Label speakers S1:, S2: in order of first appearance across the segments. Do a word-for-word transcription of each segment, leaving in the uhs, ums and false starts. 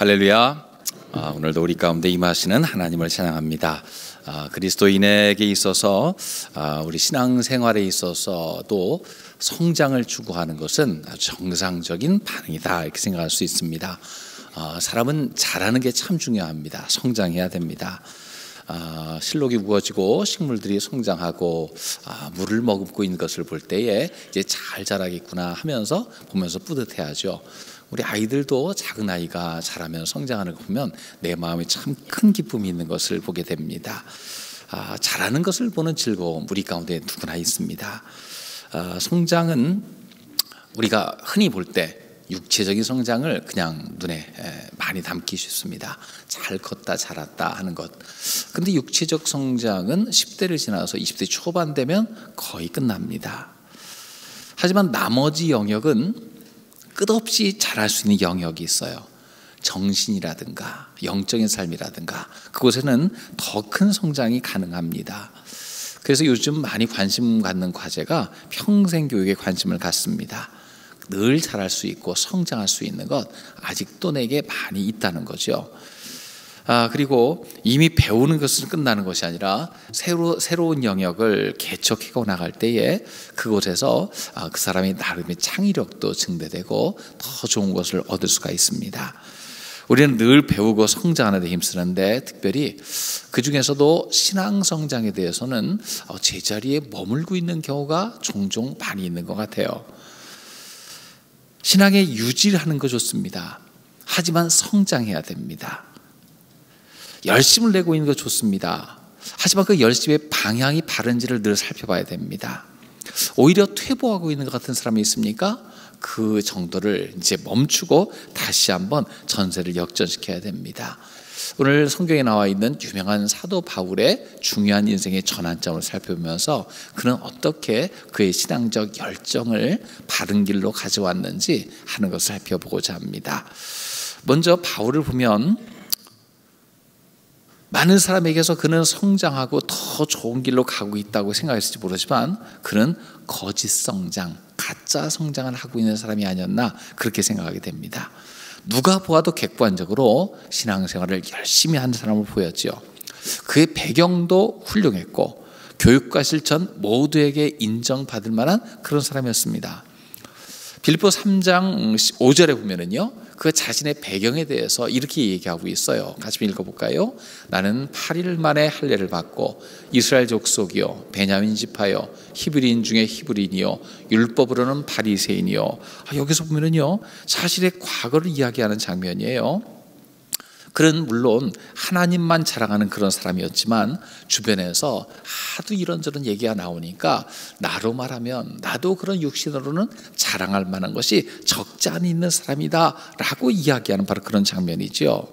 S1: 할렐루야. 아, 오늘도 우리 가운데 임하시는 하나님을 찬양합니다. 아, 그리스도인에게 있어서 아, 우리 신앙생활에 있어서도 성장을 추구하는 것은 아주 정상적인 반응이다 이렇게 생각할 수 있습니다. 아, 사람은 자라는 게 참 중요합니다. 성장해야 됩니다. 아, 실록이 우거지고 식물들이 성장하고 아, 물을 머금고 있는 것을 볼 때에 이제 잘 자라겠구나 하면서 보면서 뿌듯해하죠. 우리 아이들도 작은 아이가 자라면 성장하는 거 보면 내 마음에 참 큰 기쁨이 있는 것을 보게 됩니다. 아, 자라는 것을 보는 즐거움 우리 가운데 누구나 있습니다. 아, 성장은 우리가 흔히 볼 때 육체적인 성장을 그냥 눈에 많이 담기 쉽습니다. 잘 컸다 자랐다 하는 것. 근데 육체적 성장은 십 대를 지나서 이십 대 초반 되면 거의 끝납니다. 하지만 나머지 영역은 끝없이 자랄 수 있는 영역이 있어요. 정신이라든가 영적인 삶이라든가 그곳에는 더 큰 성장이 가능합니다. 그래서 요즘 많이 관심 갖는 과제가 평생교육에 관심을 갖습니다. 늘 자랄 수 있고 성장할 수 있는 것 아직도 내게 많이 있다는 거죠. 아, 그리고 이미 배우는 것은 끝나는 것이 아니라 새로, 새로운 영역을 개척해 나갈 때에 그곳에서 아, 그 사람이 나름의 창의력도 증대되고 더 좋은 것을 얻을 수가 있습니다. 우리는 늘 배우고 성장하는 데 힘쓰는데 특별히 그 중에서도 신앙 성장에 대해서는 제자리에 머물고 있는 경우가 종종 많이 있는 것 같아요. 신앙의 유지를 하는 거 좋습니다. 하지만 성장해야 됩니다. 열심을 내고 있는 거 좋습니다. 하지만 그 열심의 방향이 바른지를 늘 살펴봐야 됩니다. 오히려 퇴보하고 있는 것 같은 사람이 있습니까? 그 정도를 이제 멈추고 다시 한번 전세를 역전시켜야 됩니다. 오늘 성경에 나와 있는 유명한 사도 바울의 중요한 인생의 전환점을 살펴보면서 그는 어떻게 그의 신앙적 열정을 바른 길로 가져왔는지 하는 것을 살펴보고자 합니다. 먼저 바울을 보면 많은 사람에게서 그는 성장하고 더 좋은 길로 가고 있다고 생각했을지 모르지만 그는 거짓 성장, 가짜 성장을 하고 있는 사람이 아니었나 그렇게 생각하게 됩니다. 누가 보아도 객관적으로 신앙생활을 열심히 하는 사람을 보였죠. 그의 배경도 훌륭했고 교육과 실천 모두에게 인정받을 만한 그런 사람이었습니다. 빌립보 삼 장 오 절에 보면은요, 그 자신의 배경에 대해서 이렇게 얘기하고 있어요. 같이 읽어볼까요? 나는 팔 일 만에 할례를 받고 이스라엘 족속이요 베냐민 지파요 히브리인 중에 히브리인이요 율법으로는 바리새인이요. 아, 여기서 보면은요 자신의 과거를 이야기하는 장면이에요. 그는 물론 하나님만 자랑하는 그런 사람이었지만 주변에서 하도 이런저런 얘기가 나오니까 나로 말하면 나도 그런 육신으로는 자랑할 만한 것이 적지 않이 있는 사람이다 라고 이야기하는 바로 그런 장면이죠.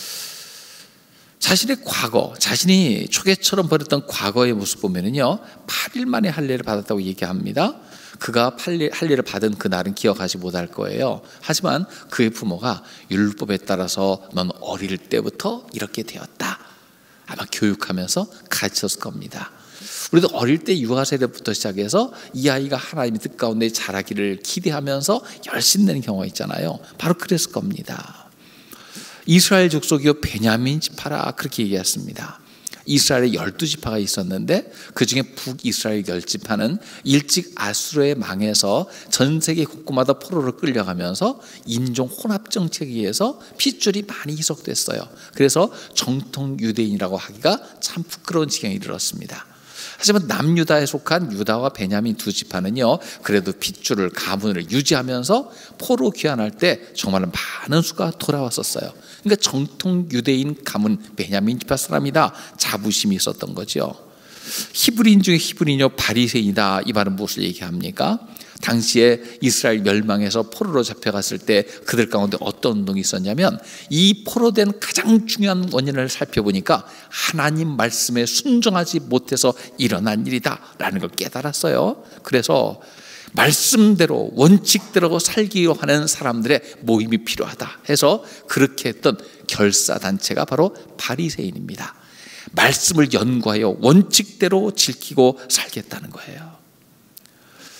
S1: 자신의 과거, 자신이 초계처럼 버렸던 과거의 모습 보면은요 팔 일 만에 할례를 받았다고 얘기합니다. 그가 할례를 받은 그날은 기억하지 못할 거예요. 하지만 그의 부모가 율법에 따라서 넌 어릴 때부터 이렇게 되었다 아마 교육하면서 가르쳤을 겁니다. 우리도 어릴 때 유아세대부터 시작해서 이 아이가 하나님의 뜻 가운데 자라기를 기대하면서 열심히 내는 경우가 있잖아요. 바로 그랬을 겁니다. 이스라엘 족속이요 베냐민 지파라 그렇게 얘기했습니다. 이스라엘에 열두 지파가 있었는데 그중에 북이스라엘 열 지파는 일찍 아수르에 망해서 전 세계 곳곳마다 포로로 끌려가면서 인종 혼합 정책에 의해서 핏줄이 많이 희석됐어요. 그래서 정통 유대인이라고 하기가 참 부끄러운 지경에 이르렀습니다. 하지만 남유다에 속한 유다와 베냐민 두 지파는요 그래도 핏줄을 가문을 유지하면서 포로 귀환할 때 정말 많은 수가 돌아왔었어요. 그러니까 정통 유대인 가문 베냐민 지파 사람이다 자부심이 있었던 거죠. 히브리인 중에 히브리인이요 바리새인이다 이 말은 무엇을 얘기합니까? 당시에 이스라엘 멸망해서 포로로 잡혀갔을 때 그들 가운데 어떤 운동이 있었냐면 이 포로된 가장 중요한 원인을 살펴보니까 하나님 말씀에 순종하지 못해서 일어난 일이다 라는 걸 깨달았어요. 그래서 말씀대로 원칙대로 살기로 하는 사람들의 모임이 필요하다 해서 그렇게 했던 결사단체가 바로 바리새인입니다. 말씀을 연구하여 원칙대로 지키고 살겠다는 거예요.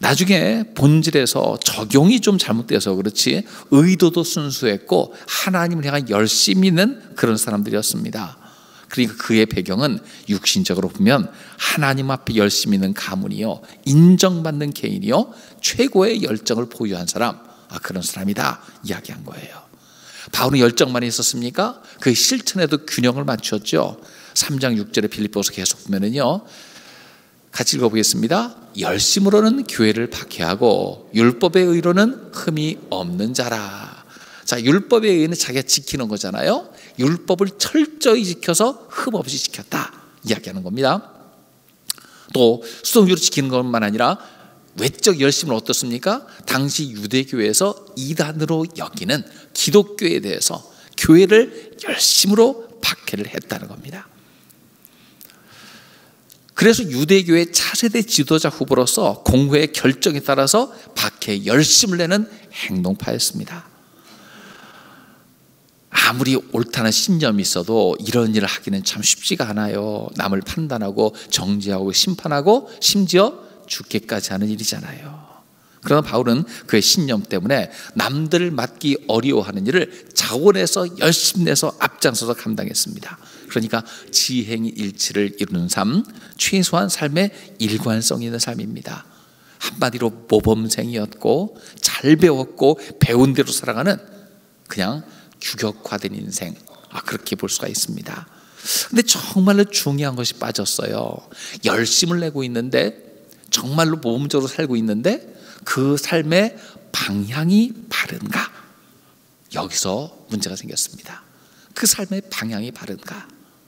S1: 나중에 본질에서 적용이 좀 잘못돼서 그렇지 의도도 순수했고 하나님을 향한 열심히 있는 그런 사람들이었습니다. 그러니까 그의 배경은 육신적으로 보면 하나님 앞에 열심히 있는 가문이요, 인정받는 개인이요, 최고의 열정을 보유한 사람, 아, 그런 사람이다 이야기한 거예요. 바울은 열정만 있었습니까? 그 실천에도 균형을 맞췄죠. 삼 장 육 절에 빌립보서 계속 보면은요, 같이 읽어보겠습니다. 열심으로는 교회를 박해하고 율법의 의로는 흠이 없는 자라. 자, 율법의 의는 자기가 지키는 거잖아요. 율법을 철저히 지켜서 흠 없이 지켰다 이야기하는 겁니다. 또 수동적으로 지키는 것만 아니라 외적 열심은 어떻습니까? 당시 유대교회에서 이단으로 여기는 기독교에 대해서 교회를 열심으로 박해를 했다는 겁니다. 그래서 유대교의 차세대 지도자 후보로서 공회의 결정에 따라서 박해에 열심을 내는 행동파였습니다. 아무리 옳다는 신념이 있어도 이런 일을 하기는 참 쉽지가 않아요. 남을 판단하고 정죄하고 심판하고 심지어 죽게까지 하는 일이잖아요. 그러나 바울은 그의 신념 때문에 남들을 맡기 어려워하는 일을 자원해서 열심히 내서 앞장서서 감당했습니다. 그러니까 지행 일치를 이루는 삶, 최소한 삶의 일관성 있는 삶입니다. 한마디로 모범생이었고 잘 배웠고 배운 대로 살아가는 그냥 규격화된 인생, 아, 그렇게 볼 수가 있습니다. 근데 정말로 중요한 것이 빠졌어요. 열심을 내고 있는데, 정말로 모범적으로 살고 있는데 그 삶의 방향이 바른가? 여기서 문제가 생겼습니다. 그 삶의 방향이 바른가?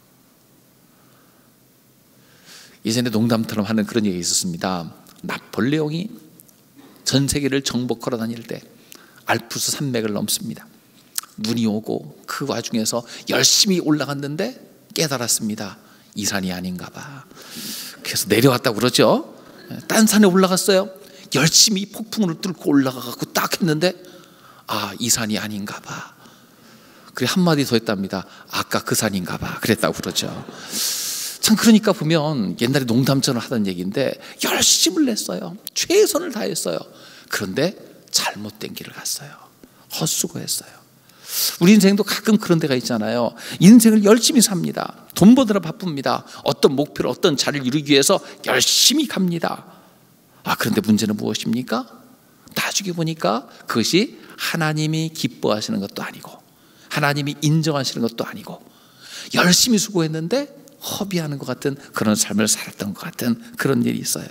S1: 예전에 농담처럼 하는 그런 얘기가 있었습니다. 나폴레옹이 전 세계를 정복하러 다닐 때 알프스 산맥을 넘습니다. 눈이 오고 그 와중에서 열심히 올라갔는데 깨달았습니다. 이 산이 아닌가 봐. 그래서 내려왔다고 그러죠. 딴 산에 올라갔어요. 열심히 폭풍을 뚫고 올라가고 딱 했는데, 아, 이 산이 아닌가 봐. 그래 한마디 더 했답니다. 아까 그 산인가 봐. 그랬다고 그러죠. 참, 그러니까 보면 옛날에 농담처럼 하던 얘기인데 열심을 냈어요. 최선을 다했어요. 그런데 잘못된 길을 갔어요. 헛수고했어요. 우리 인생도 가끔 그런 데가 있잖아요. 인생을 열심히 삽니다. 돈 버느라 바쁩니다. 어떤 목표를, 어떤 자리를 이루기 위해서 열심히 갑니다. 아, 그런데 문제는 무엇입니까? 나중에 보니까 그것이 하나님이 기뻐하시는 것도 아니고 하나님이 인정하시는 것도 아니고 열심히 수고했는데 허비하는 것 같은 그런 삶을 살았던 것 같은 그런 일이 있어요.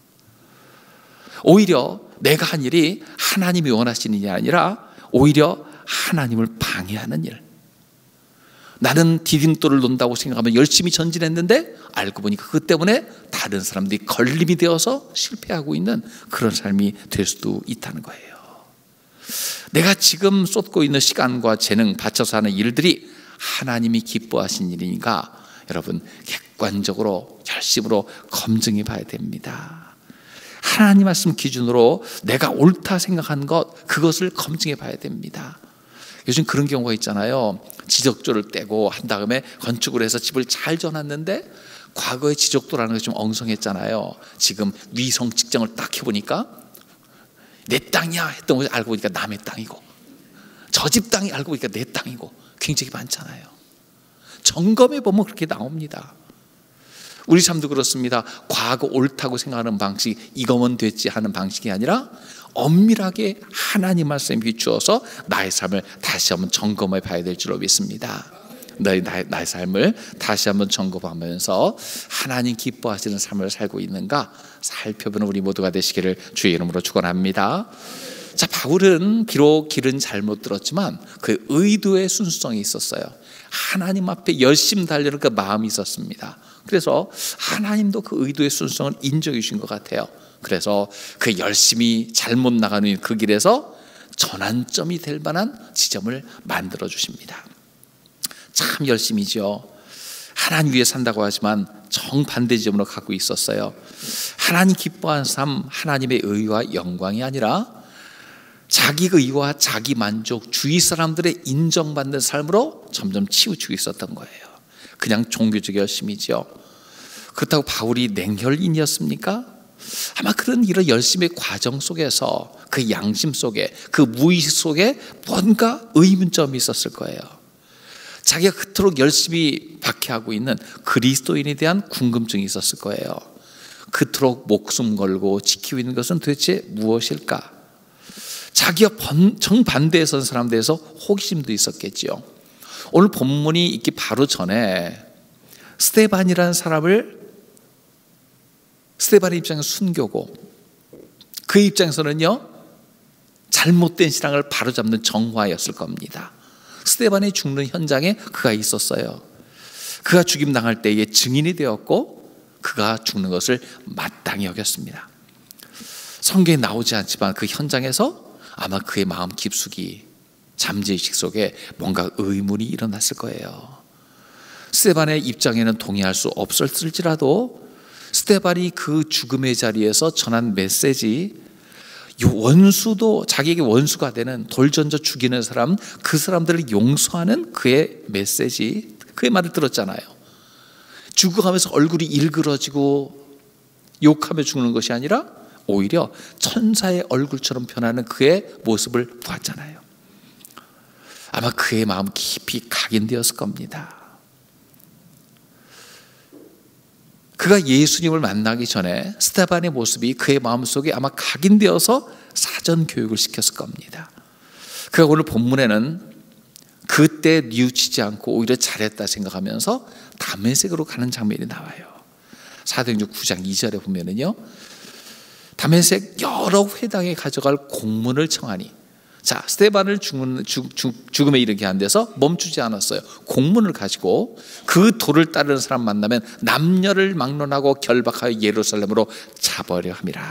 S1: 오히려 내가 한 일이 하나님이 원하시는 일이 아니라 오히려 하나님을 방해하는 일. 나는 디딤돌을 놓는다고 생각하면 열심히 전진했는데 알고 보니까 그것 때문에 다른 사람들이 걸림이 되어서 실패하고 있는 그런 삶이 될 수도 있다는 거예요. 내가 지금 쏟고 있는 시간과 재능 바쳐서 하는 일들이 하나님이 기뻐하신 일이니까 여러분 객관적으로 열심으로 검증해 봐야 됩니다. 하나님 말씀 기준으로 내가 옳다 생각한 것, 그것을 검증해 봐야 됩니다. 요즘 그런 경우가 있잖아요. 지적조를 떼고 한 다음에 건축을 해서 집을 잘 지어놨는데 과거의 지적도라는 게 좀 엉성했잖아요. 지금 위성 측정을 딱 해보니까 내 땅이야 했던 것을 알고 보니까 남의 땅이고, 저 집 땅이 알고 보니까 내 땅이고, 굉장히 많잖아요. 점검해 보면 그렇게 나옵니다. 우리 삶도 그렇습니다. 과거 옳다고 생각하는 방식, 이거면 됐지 하는 방식이 아니라 엄밀하게 하나님 말씀에 비추어서 나의 삶을 다시 한번 점검해 봐야 될 줄로 믿습니다. 너희 나의, 나의 삶을 다시 한번 점검하면서 하나님 기뻐하시는 삶을 살고 있는가 살펴보는 우리 모두가 되시기를 주의 이름으로 축원합니다. 자, 바울은 비록 길은 잘못 들었지만 그 의도의 순수성이 있었어요. 하나님 앞에 열심히 달려는 그 마음이 있었습니다. 그래서 하나님도 그 의도의 순수성을 인정해 주신 것 같아요. 그래서 그 열심히 잘못 나가는 그 길에서 전환점이 될 만한 지점을 만들어 주십니다. 참 열심이죠. 하나님 위해 산다고 하지만 정반대 지점으로 가고 있었어요. 하나님 기뻐하는 삶, 하나님의 의와 영광이 아니라 자기 의와 자기 만족, 주위 사람들의 인정받는 삶으로 점점 치우치고 있었던 거예요. 그냥 종교적 열심이죠. 그렇다고 바울이 냉혈인이었습니까? 아마 그런 이런 열심의 과정 속에서 그 양심 속에 그 무의식 속에 뭔가 의문점이 있었을 거예요. 자기가 그토록 열심히 박해하고 있는 그리스도인에 대한 궁금증이 있었을 거예요. 그토록 목숨 걸고 지키고 있는 것은 도대체 무엇일까? 자기가 정반대에 선 사람에 대해서 호기심도 있었겠지요. 오늘 본문이 있기 바로 전에 스데반이라는 사람을 스데반의 입장에서 순교고 그 입장에서는요 잘못된 신앙을 바로잡는 정화였을 겁니다. 스데반이 죽는 현장에 그가 있었어요. 그가 죽임 당할 때에 증인이 되었고 그가 죽는 것을 마땅히 여겼습니다. 성경에 나오지 않지만 그 현장에서 아마 그의 마음 깊숙이 잠재의식 속에 뭔가 의문이 일어났을 거예요. 스데반의 입장에는 동의할 수 없었을지라도 스데반이 그 죽음의 자리에서 전한 메시지, 원수도 자기에게 원수가 되는 돌 던져 죽이는 사람, 그 사람들을 용서하는 그의 메시지, 그의 말을 들었잖아요. 죽어가면서 얼굴이 일그러지고 욕하며 죽는 것이 아니라 오히려 천사의 얼굴처럼 변하는 그의 모습을 보았잖아요. 아마 그의 마음 깊이 각인되었을 겁니다. 그가 예수님을 만나기 전에 스데반의 모습이 그의 마음속에 아마 각인되어서 사전 교육을 시켰을 겁니다. 그가 오늘 본문에는 그때 뉘우치지 않고 오히려 잘했다 생각하면서 다메섹으로 가는 장면이 나와요. 사도행전 구 장 이 절에 보면은요, 다메섹 여러 회당에 가져갈 공문을 청하니, 자, 스데반을 죽은, 죽, 죽, 죽음에 이르게 한 데서 멈추지 않았어요. 공문을 가지고 그 도를 따르는 사람 만나면 남녀를 막론하고 결박하여 예루살렘으로 잡으려 함이라.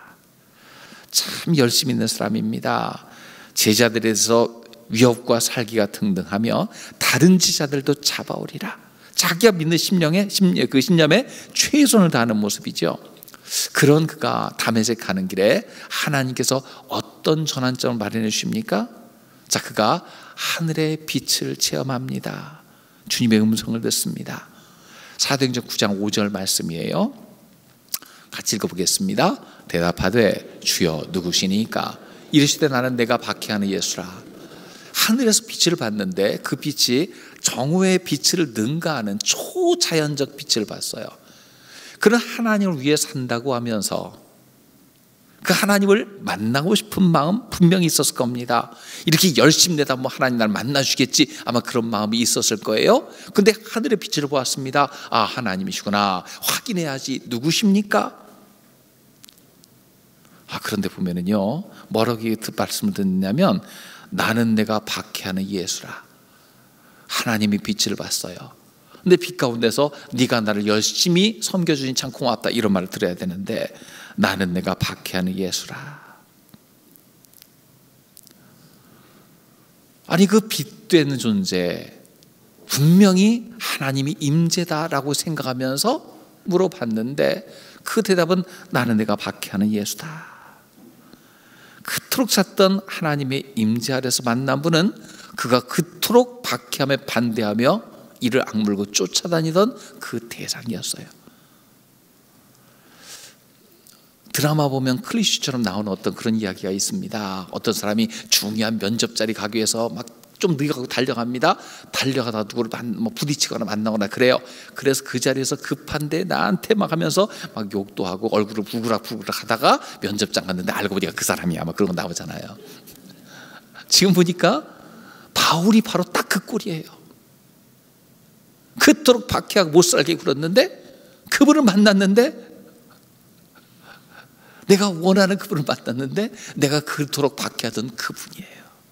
S1: 참 열심히 있는 사람입니다. 제자들에 대해서 위협과 살기가 등등하며 다른 제자들도 잡아오리라. 자기가 믿는 심령에, 심령, 그 신념에 최선을 다하는 모습이죠. 그런 그가 다메섹 가는 길에 하나님께서 어떤 전환점을 마련해 주십니까? 자, 그가 하늘의 빛을 체험합니다. 주님의 음성을 듣습니다. 사도행전 구 장 오 절 말씀이에요. 같이 읽어보겠습니다. 대답하되 주여 누구시니까? 이르시되 나는 내가 박해하는 예수라. 하늘에서 빛을 봤는데 그 빛이 정오의 빛을 능가하는 초자연적 빛을 봤어요. 그런 하나님을 위해 산다고 하면서 그 하나님을 만나고 싶은 마음 분명히 있었을 겁니다. 이렇게 열심히 내다 뭐 하나님 날 만나주겠지, 아마 그런 마음이 있었을 거예요. 근데 하늘의 빛을 보았습니다. 아, 하나님이시구나. 확인해야지. 누구십니까? 아, 그런데 보면은요, 뭐라고 말씀을 듣냐면 나는 내가 박해하는 예수라. 하나님이 빛을 봤어요. 근데 빛 가운데서 네가 나를 열심히 섬겨주니 참 고맙다, 이런 말을 들어야 되는데 나는 내가 박해하는 예수라. 아니, 그 빛되는 존재 분명히 하나님이 임재다라고 생각하면서 물어봤는데 그 대답은 나는 내가 박해하는 예수다. 그토록 찾던 하나님의 임재 아래서 만난 분은 그가 그토록 박해함에 반대하며 이를 악물고 쫓아다니던 그 대상이었어요. 드라마 보면 클리셰처럼 나오는 어떤 그런 이야기가 있습니다. 어떤 사람이 중요한 면접 자리 가기 위해서 막 좀 늦어가고 달려갑니다. 달려가다가 누구를 만, 뭐 부딪히거나 만나거나 그래요. 그래서 그 자리에서 급한데 나한테 막 하면서 막 욕도 하고 얼굴을 부그락부그락 하다가 면접장 갔는데 알고 보니까 그 사람이 아마 그런 거 나오잖아요. 지금 보니까 바울이 바로 딱 그 꼴이에요. 그토록 박해하고 못 살게 굴었는데 그분을 만났는데, 내가 원하는 그분을 만났는데 내가 그토록 박해하던 그분이에요.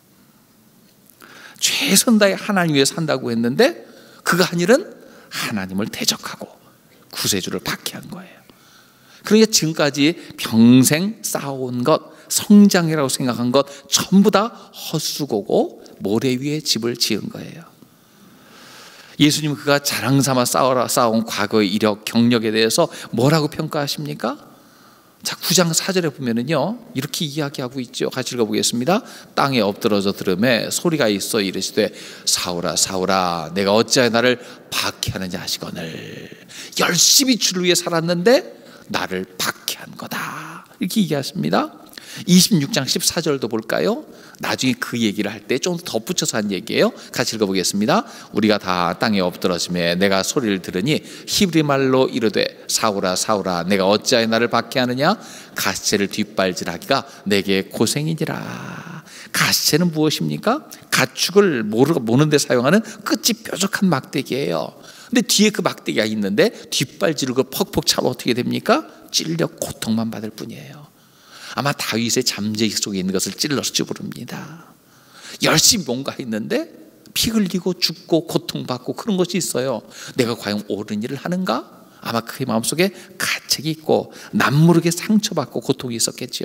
S1: 최선 다해 하나님 위해 산다고 했는데 그가 한 일은 하나님을 대적하고 구세주를 박해한 거예요. 그러니까 지금까지 평생 쌓아온 것, 성장이라고 생각한 것 전부 다 헛수고고 모래 위에 집을 지은 거예요. 예수님 그가 자랑삼아 쌓아라 쌓아온 과거의 이력, 경력에 대해서 뭐라고 평가하십니까? 자, 구 장 사 절에 보면은요, 이렇게 이야기하고 있죠. 같이 읽어보겠습니다. 땅에 엎드러져 들음에 소리가 있어 이르시되 사울아 사울아 내가 어찌하여 나를 박해하느냐 하시거늘. 열심히 주를 위해 살았는데 나를 박해하느냐 한 거다, 이렇게 얘기하십니다. 이십육 장 십사 절도 볼까요? 나중에 그 얘기를 할 때 좀 덧붙여서 한 얘기예요. 같이 읽어보겠습니다. 우리가 다 땅에 엎드러짐에 내가 소리를 들으니 히브리 말로 이르되 사울아 사울아 내가 어찌하여 나를 박해하느냐? 가시체를 뒷발질하기가 내게 고생이니라. 가시체는 무엇입니까? 가축을 모르고 모는 데 사용하는 끝이 뾰족한 막대기예요. 근데 뒤에 그 막대기가 있는데 뒷발지르고 퍽퍽 차면 어떻게 됩니까? 찔려 고통만 받을 뿐이에요. 아마 다윗의 잠재익 속에 있는 것을 찔러서 부릅니다. 열심히 뭔가 했는데 피 흘리고 죽고 고통받고 그런 것이 있어요. 내가 과연 옳은 일을 하는가? 아마 그의 마음속에 가책이 있고 남모르게 상처받고 고통이 있었겠지요.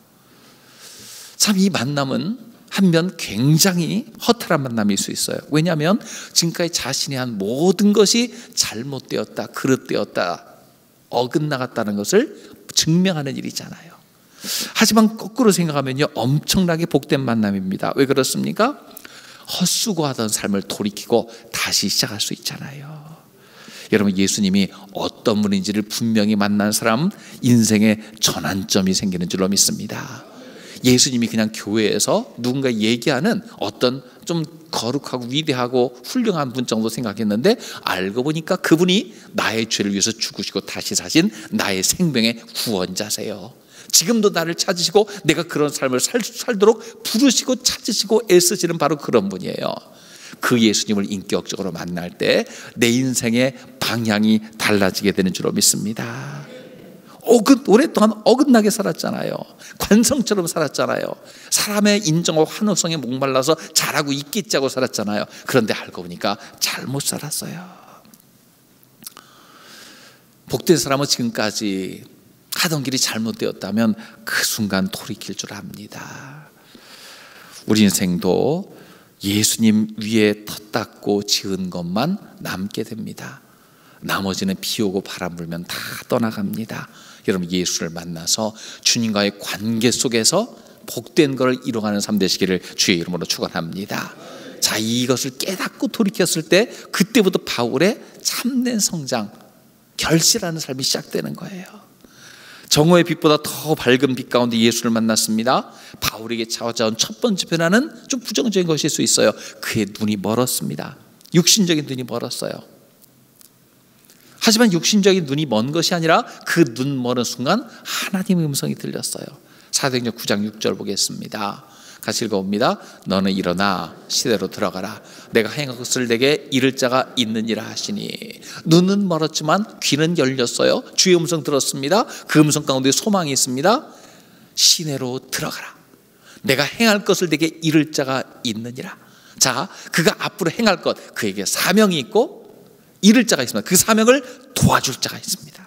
S1: 참 이 만남은 한면 굉장히 허탈한 만남일 수 있어요. 왜냐하면 지금까지 자신이 한 모든 것이 잘못되었다, 그릇되었다, 어긋나갔다는 것을 증명하는 일이잖아요. 하지만 거꾸로 생각하면요, 엄청나게 복된 만남입니다. 왜 그렇습니까? 헛수고하던 삶을 돌이키고 다시 시작할 수 있잖아요. 여러분, 예수님이 어떤 분인지를 분명히 만난 사람, 인생의 전환점이 생기는 줄로 믿습니다. 예수님이 그냥 교회에서 누군가 얘기하는 어떤 좀 거룩하고 위대하고 훌륭한 분 정도 생각했는데, 알고 보니까 그분이 나의 죄를 위해서 죽으시고 다시 사신 나의 생명의 구원자세요. 지금도 나를 찾으시고 내가 그런 삶을 살, 살도록 부르시고 찾으시고 애쓰시는 바로 그런 분이에요. 그 예수님을 인격적으로 만날 때 내 인생의 방향이 달라지게 되는 줄로 믿습니다. 어긋, 오랫동안 어긋나게 살았잖아요. 관성처럼 살았잖아요. 사람의 인정과 환호성에 목말라서 잘하고 있겠자고 살았잖아요. 그런데 알고 보니까 잘못 살았어요. 복된 사람은 지금까지 하던 길이 잘못되었다면 그 순간 돌이킬 줄 압니다. 우리 인생도 예수님 위에 덧 닦고 지은 것만 남게 됩니다. 나머지는 비 오고 바람 불면 다 떠나갑니다. 여러분, 예수를 만나서 주님과의 관계 속에서 복된 것을 이뤄가는 삶 되시기를 주의 이름으로 축원합니다. 자, 이것을 깨닫고 돌이켰을 때 그때부터 바울의 참된 성장, 결실하는 삶이 시작되는 거예요. 정오의 빛보다 더 밝은 빛 가운데 예수를 만났습니다. 바울에게 찾아온 첫 번째 변화는 좀 부정적인 것일 수 있어요. 그의 눈이 멀었습니다. 육신적인 눈이 멀었어요. 하지만 육신적인 눈이 먼 것이 아니라 그 눈 멀은 순간 하나님의 음성이 들렸어요. 사도행전 구 장 육 절 보겠습니다. 같이 읽어봅니다. 너는 일어나 시대로 들어가라. 내가 행할 것을 내게 이를 자가 있느니라 하시니. 눈은 멀었지만 귀는 열렸어요. 주의 음성 들었습니다. 그 음성 가운데 소망이 있습니다. 시내로 들어가라. 내가 행할 것을 내게 이를 자가 있느니라. 자, 그가 앞으로 행할 것, 그에게 사명이 있고 이를 자가 있습니다. 그 사명을 도와줄 자가 있습니다.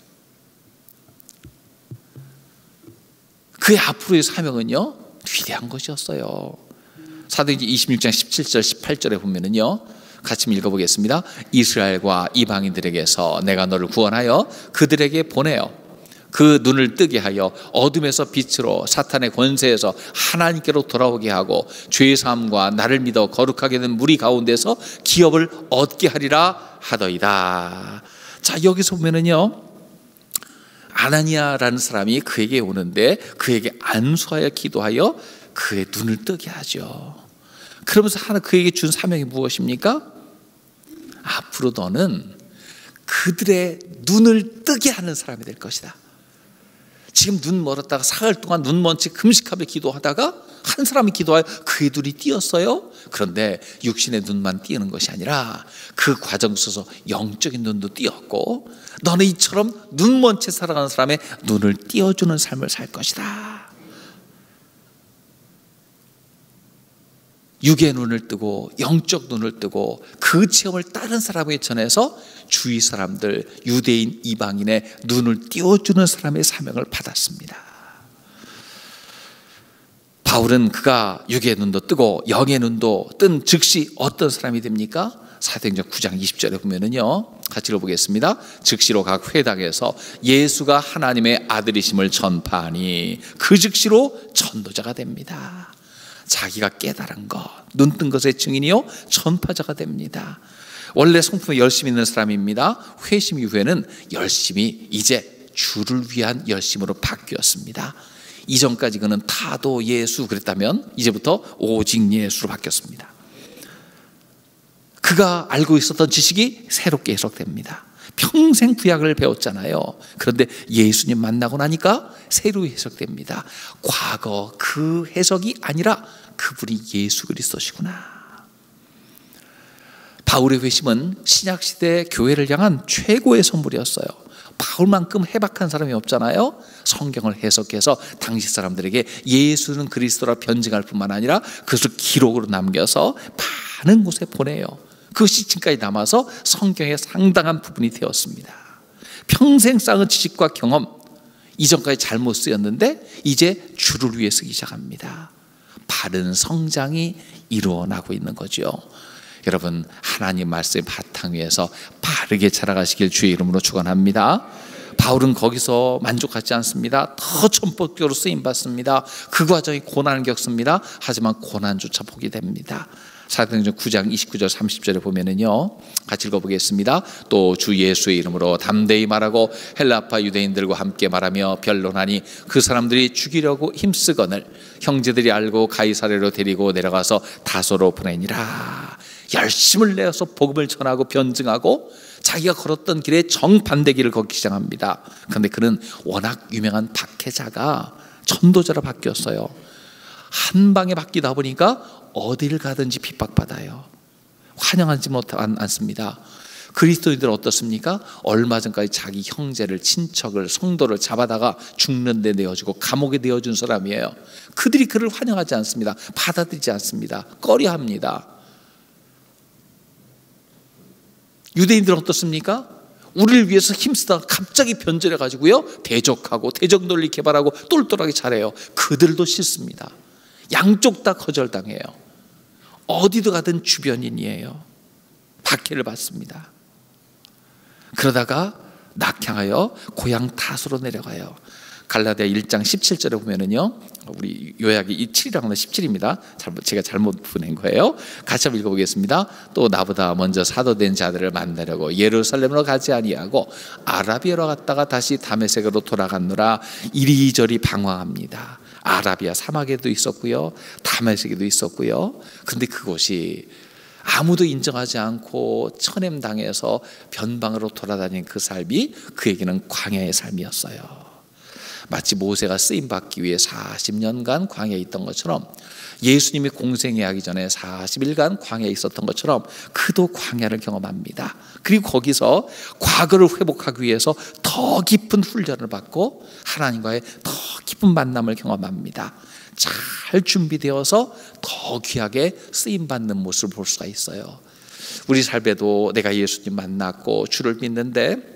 S1: 그의 앞으로의 사명은요, 위대한 것이었어요. 사도행전 이십육 장 십칠 절 십팔 절에 보면은요, 같이 읽어보겠습니다. 이스라엘과 이방인들에게서 내가 너를 구원하여 그들에게 보내어 그 눈을 뜨게 하여 어둠에서 빛으로 사탄의 권세에서 하나님께로 돌아오게 하고 죄의 사함과 나를 믿어 거룩하게 된 무리 가운데서 기업을 얻게 하리라 하더이다. 자, 여기서 보면은요, 아나니아라는 사람이 그에게 오는데 그에게 안수하여 기도하여 그의 눈을 뜨게 하죠. 그러면서 하나 그에게 준 사명이 무엇입니까? 앞으로 너는 그들의 눈을 뜨게 하는 사람이 될 것이다. 지금 눈 멀었다가 사흘 동안 눈 먼 채 금식하며 기도하다가 한 사람이 기도하여 그의 눈이 띄었어요. 그런데 육신의 눈만 띄는 것이 아니라 그 과정 속에서 영적인 눈도 띄었고, 너는 이처럼 눈 먼 채 살아가는 사람의 눈을 띄워주는 삶을 살 것이다. 육의 눈을 뜨고 영적 눈을 뜨고 그 체험을 다른 사람에게 전해서 주위 사람들, 유대인, 이방인의 눈을 띄워주는 사람의 사명을 받았습니다. 바울은 그가 육의 눈도 뜨고 영의 눈도 뜬 즉시 어떤 사람이 됩니까? 사도행전 구 장 이십 절에 보면은요, 같이 읽어보겠습니다. 즉시로 각 회당에서 예수가 하나님의 아들이심을 전파하니 그 즉시로 전도자가 됩니다. 자기가 깨달은 것, 눈 뜬 것의 증인이요 전파자가 됩니다. 원래 성품에 열심히 있는 사람입니다. 회심 이후에는 열심히 이제 주를 위한 열심으로 바뀌었습니다. 이전까지 그는 다도 예수 그랬다면 이제부터 오직 예수로 바뀌었습니다. 그가 알고 있었던 지식이 새롭게 해석됩니다. 평생 구약을 배웠잖아요. 그런데 예수님 만나고 나니까 새로 해석됩니다. 과거 그 해석이 아니라 그분이 예수 그리스도시구나. 바울의 회심은 신약시대 교회를 향한 최고의 선물이었어요. 바울만큼 해박한 사람이 없잖아요. 성경을 해석해서 당시 사람들에게 예수는 그리스도라 변증할 뿐만 아니라 그것을 기록으로 남겨서 많은 곳에 보내요. 그것이 지금까지 남아서 성경의 상당한 부분이 되었습니다. 평생 쌓은 지식과 경험, 이전까지 잘못 쓰였는데 이제 주를 위해 쓰기 시작합니다. 바른 성장이 이루어나고 있는 거죠. 여러분, 하나님 말씀의 바탕 위에서 바르게 자라가시길 주의 이름으로 축원합니다. 바울은 거기서 만족하지 않습니다. 더 전폭적으로 쓰임받습니다. 그 과정이 고난을 겪습니다. 하지만 고난조차 포기됩니다. 사도행전 구 장 이십구 절 삼십 절에 보면은요, 같이 읽어보겠습니다. 또 주 예수의 이름으로 담대히 말하고 헬라파 유대인들과 함께 말하며 변론하니 그 사람들이 죽이려고 힘쓰거늘 형제들이 알고 가이사랴로 데리고 내려가서 다소로 보내니라. 열심을 내어서 복음을 전하고 변증하고 자기가 걸었던 길에 정반대 길을 걷기 시작합니다. 그런데 그는 워낙 유명한 박해자가 전도자로 바뀌었어요. 한 방에 바뀌다 보니까 어디를 가든지 핍박받아요. 환영하지 못 않습니다. 그리스도인들은 어떻습니까? 얼마 전까지 자기 형제를, 친척을, 성도를 잡아다가 죽는 데 내어주고 감옥에 내어준 사람이에요. 그들이 그를 환영하지 않습니다. 받아들이지 않습니다. 꺼려합니다. 유대인들은 어떻습니까? 우리를 위해서 힘쓰다가 갑자기 변절해가지고요, 대적하고 대적 논리 개발하고 똘똘하게 잘해요. 그들도 싫습니다. 양쪽 다 거절당해요. 어디도 가든 주변인이에요. 박해를 받습니다. 그러다가 낙향하여 고향 타소로 내려가요. 갈라디아 일 장 십칠 절에 보면은요, 우리 요약이 이 칠이라고 십칠입니다. 잘못, 제가 잘못 보낸 거예요. 같이 한번 읽어보겠습니다. 또 나보다 먼저 사도된 자들을 만나려고 예루살렘으로 가지 아니하고 아라비아로 갔다가 다시 다메섹으로 돌아갔노라. 이리저리 방황합니다. 아라비아 사막에도 있었고요, 다메섹에도 있었고요. 그런데 그곳이 아무도 인정하지 않고 천엠당해서 변방으로 돌아다니는 그 삶이 그에게는 광야의 삶이었어요. 마치 모세가 쓰임받기 위해 사십 년간 광야에 있던 것처럼, 예수님이 공생에 하기 전에 사십 일간 광야에 있었던 것처럼 그도 광야를 경험합니다. 그리고 거기서 과거를 회복하기 위해서 더 깊은 훈련을 받고 하나님과의 더 깊은 만남을 경험합니다. 잘 준비되어서 더 귀하게 쓰임받는 모습을 볼 수가 있어요. 우리 삶에도 내가 예수님 만났고 주를 믿는데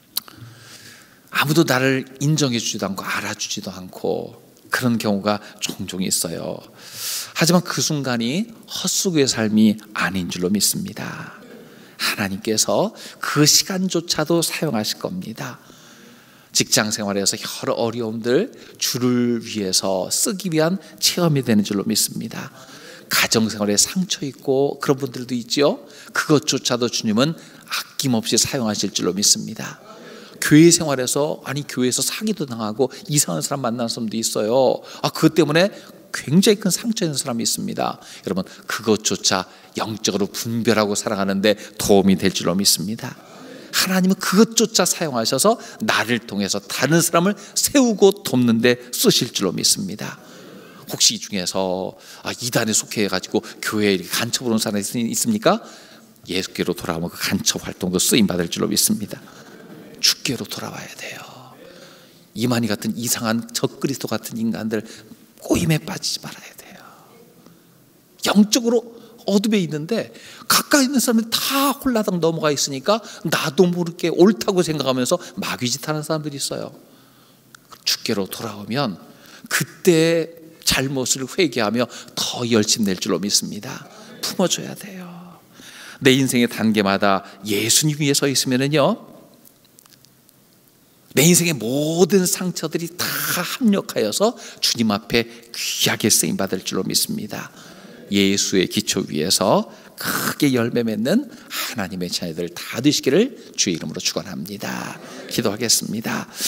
S1: 아무도 나를 인정해 주지도 않고 알아주지도 않고 그런 경우가 종종 있어요. 하지만 그 순간이 헛수고의 삶이 아닌 줄로 믿습니다. 하나님께서 그 시간조차도 사용하실 겁니다. 직장 생활에서 여러 어려움들 주를 위해서 쓰기 위한 체험이 되는 줄로 믿습니다. 가정 생활에 상처 있고 그런 분들도 있죠. 그것조차도 주님은 아낌없이 사용하실 줄로 믿습니다. 교회 생활에서, 아니 교회에서 사기도 당하고 이상한 사람 만나는 사람도 있어요. 아, 그것 때문에 굉장히 큰 상처 있는 사람이 있습니다. 여러분, 그것조차 영적으로 분별하고 살아가는데 도움이 될 줄로 믿습니다. 하나님은 그것조차 사용하셔서 나를 통해서 다른 사람을 세우고 돕는 데 쓰실 줄로 믿습니다. 혹시 이 중에서 아, 이단에 속해가지고 교회에 간첩으로 온 사람이 있습니까? 예수께로 돌아오면 그 간첩 활동도 쓰임받을 줄로 믿습니다. 주께로 돌아와야 돼요. 이만희 같은 이상한 적그리스도 같은 인간들 꼬임에 빠지지 말아야 돼요. 영적으로 어둠에 있는데 가까이 있는 사람이 다 홀라당 넘어가 있으니까 나도 모르게 옳다고 생각하면서 마귀짓 하는 사람들이 있어요. 주께로 돌아오면 그때 잘못을 회개하며 더 열심 낼 줄로 믿습니다. 품어줘야 돼요. 내 인생의 단계마다 예수님 위에 서 있으면은요, 내 인생의 모든 상처들이 다 합력하여서 주님 앞에 귀하게 쓰임받을 줄로 믿습니다. 예수의 기초 위에서 크게 열매 맺는 하나님의 자녀들 다 되시기를 주의 이름으로 축원합니다. 기도하겠습니다.